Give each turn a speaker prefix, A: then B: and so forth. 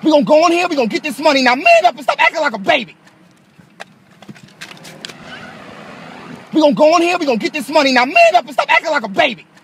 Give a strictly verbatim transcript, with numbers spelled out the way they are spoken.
A: We gonna go in here, we gonna get this money. Now man up and stop acting like a baby. We gonna go in here, we gonna get this money. Now man up and stop acting like a baby.